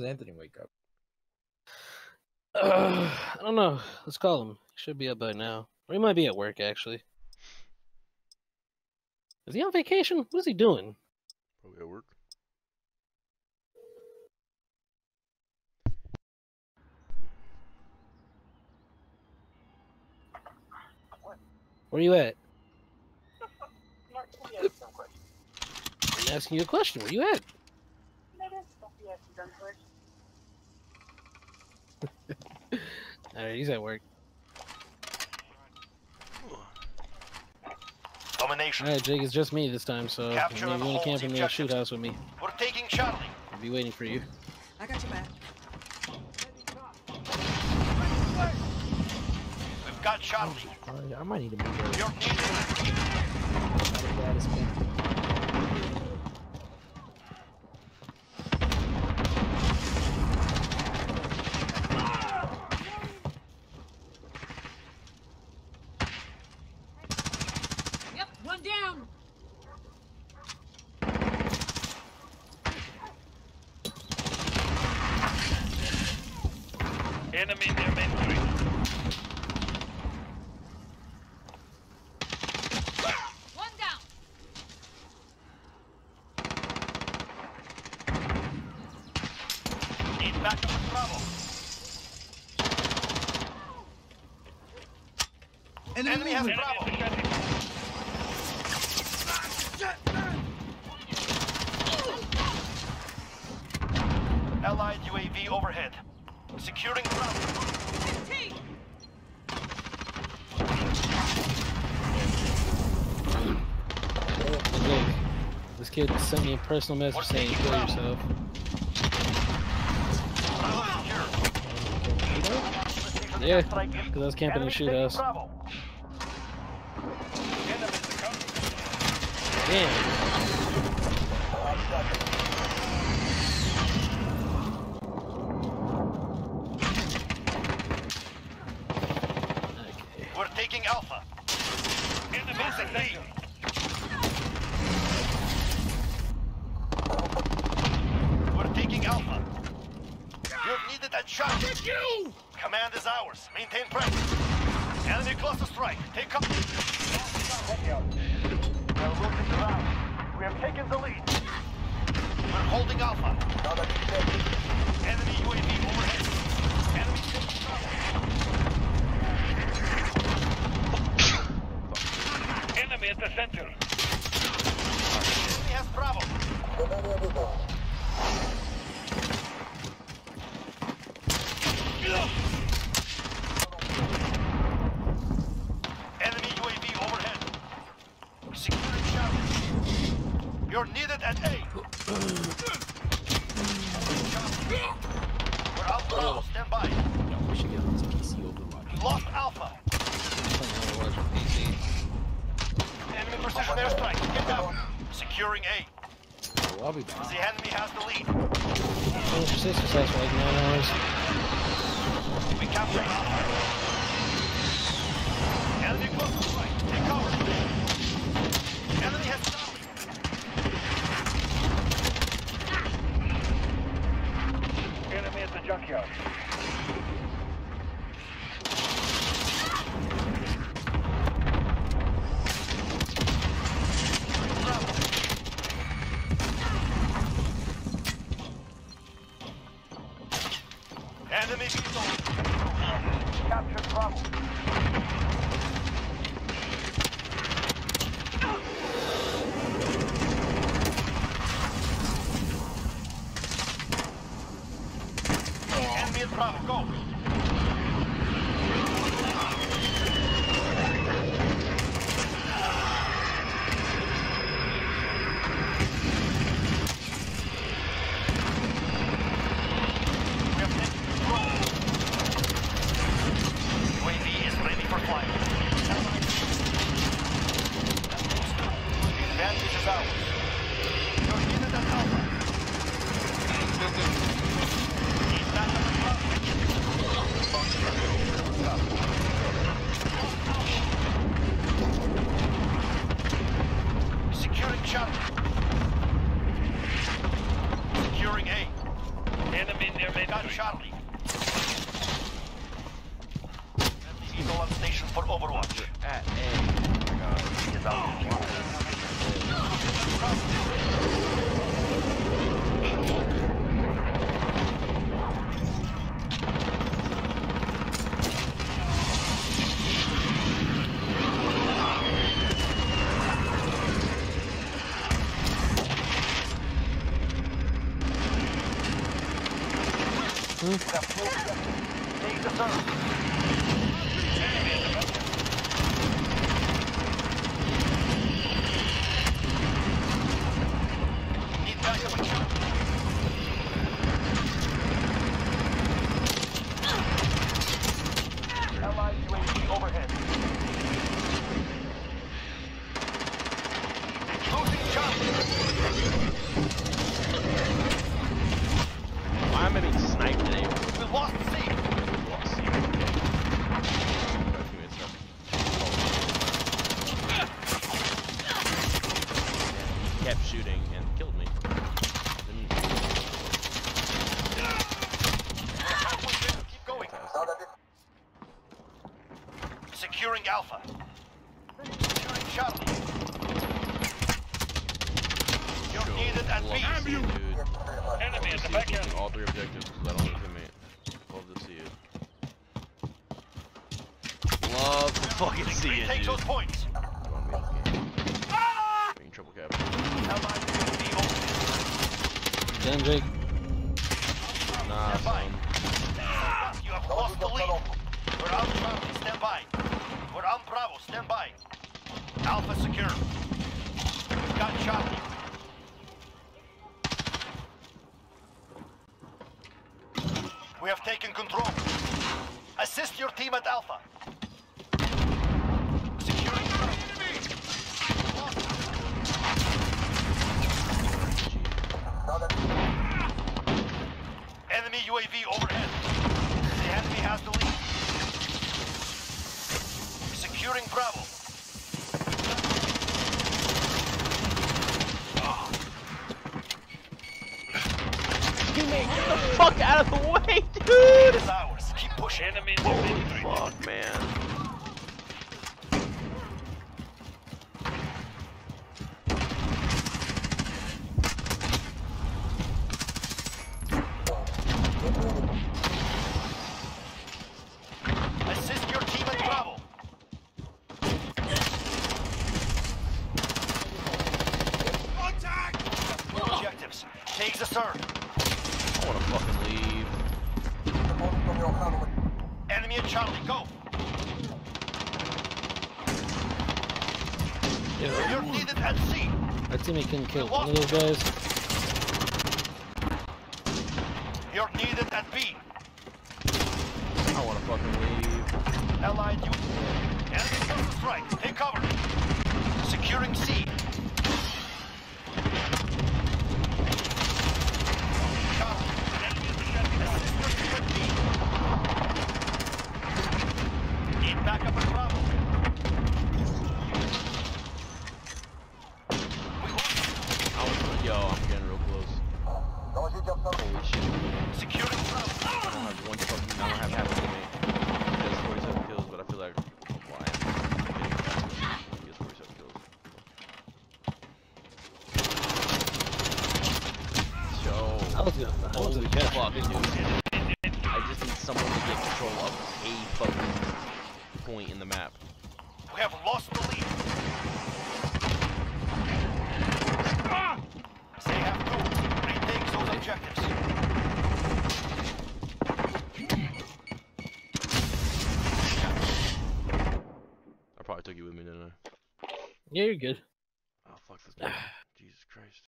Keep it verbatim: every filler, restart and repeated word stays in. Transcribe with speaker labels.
Speaker 1: does Anthony wake up?
Speaker 2: Uh, I don't know. Let's call him. He should be up by now. Or he might be at work, actually. Is he on vacation? What is he doing?
Speaker 3: Probably at work.
Speaker 2: Where you at? I'm asking you a question. Where you at? Alright, he's at work.
Speaker 4: Domination.
Speaker 2: Alright, Jake, it's just me this time, so if you want to camp in the shoot house with me,
Speaker 4: We're taking Charlie.
Speaker 2: I'll be waiting for you.
Speaker 5: I got your back.
Speaker 4: We've got Charlie.
Speaker 1: I might need to move there.
Speaker 4: You're needed.
Speaker 5: Yep, one down.
Speaker 4: Enemy near main street.
Speaker 5: One down.
Speaker 4: Need backup with Bravo.
Speaker 6: Enemy,
Speaker 4: Enemy has
Speaker 6: movement.
Speaker 4: Bravo. Allied U A V overhead. Securing Bravo.
Speaker 5: fifteen.
Speaker 2: Jake, this kid sent me a personal message saying kill yourself. Yeah, because I was camping in the shoot house. Damn.
Speaker 4: We're taking Alpha. Losing lead. We're taking Alpha. You're needed at shot. You! Command is ours. Maintain pressure. Enemy close to strike. Take cover. We're losing ground. We have taken the lead. We're holding Alpha. Enemy U A V overhead. Enemy taking Bravo. Enemy at the center. Enemy has Bravo. Enemy U A V overhead. Securing Charlie. You're needed at A. We're out Bravo. Stand by.
Speaker 1: No, we should get on this P C Overwatch.
Speaker 4: Lost Alpha. Enemy precision airstrike. Get down. Securing A.
Speaker 2: Well, I'll be back.
Speaker 4: The enemy has the lead.
Speaker 2: Finish your sister's house for like nine hours.
Speaker 4: We captured Alpha. Enemy close to strike. Take cover. Enemy has Charlie. Enemy at the junkyard. Enemy vehicle. Captured Bravo. Enemy at Bravo. Go. U A V is ready for flight. The advantage is ours. You're needed at Alpha. Need backup at Bravo. They got Charlie. Eagle on station for Overwatch.
Speaker 3: At A.
Speaker 4: He is out. Take the sun. Need backup with you. Allied U A V overhead. Losing Charlie.
Speaker 3: Why am I being sniped today?
Speaker 4: We lost C.
Speaker 3: We lost C. He kept shooting and killed me. Didn't...
Speaker 4: Keep going. Securing Alpha. Securing Charlie. You're needed at B.
Speaker 3: Love to see you, dude.
Speaker 4: Enemy
Speaker 3: Love to see you taking all three objectives because I don't look at me. Love to see it. Love to fucking see it,
Speaker 4: Retake
Speaker 3: dude.
Speaker 4: those points.
Speaker 3: You want me to game? Being triple captain.
Speaker 4: Allied U A V overhead.
Speaker 2: Done, Jake.
Speaker 3: Nah,
Speaker 4: Stand by.
Speaker 3: son.
Speaker 4: You have lost the lead. We're on Charlie, stand by. We're on Bravo, stand by. Alpha secure. We've got Charlie. We have taken control. Assist your team at Alpha. Securing enemy U A V overhead. The enemy has the lead. Securing Bravo.
Speaker 3: Teammate, get the fuck out of the way, dude!
Speaker 4: It's ours. Keep pushing. Enemy
Speaker 3: Holy fuck, man.
Speaker 4: Assist your team at Bravo. Objectives. Take the third.
Speaker 3: I wanna fucking leave.
Speaker 4: Enemy at Charlie, go.
Speaker 2: Yeah,
Speaker 4: You're needed at C.
Speaker 2: our teammate couldn't kill one of those guys.
Speaker 4: You're needed at B.
Speaker 3: I wanna fucking leave.
Speaker 4: Allied U. Enemy comes strike. Take cover. Securing C. Charlie. Assist your team at B. Need backup at Bravo.
Speaker 3: I was, yo, I'm getting real close. Holy shit.
Speaker 4: Securing Bravo.
Speaker 3: I don't have one fucking, I don't have half a teammate. He has forty-seven kills, but I feel like, why am I getting faster? He has forty-seven kills. Yo.
Speaker 2: I was gonna, I was
Speaker 3: Holy
Speaker 2: gonna
Speaker 3: fuck, dude. I just need someone to get control of a fucking point in the map.
Speaker 4: We have lost the lead. They have to retake those objectives.
Speaker 3: I probably took you with me, didn't I?
Speaker 2: Yeah, you're good.
Speaker 3: Oh, fuck this guy. Jesus Christ.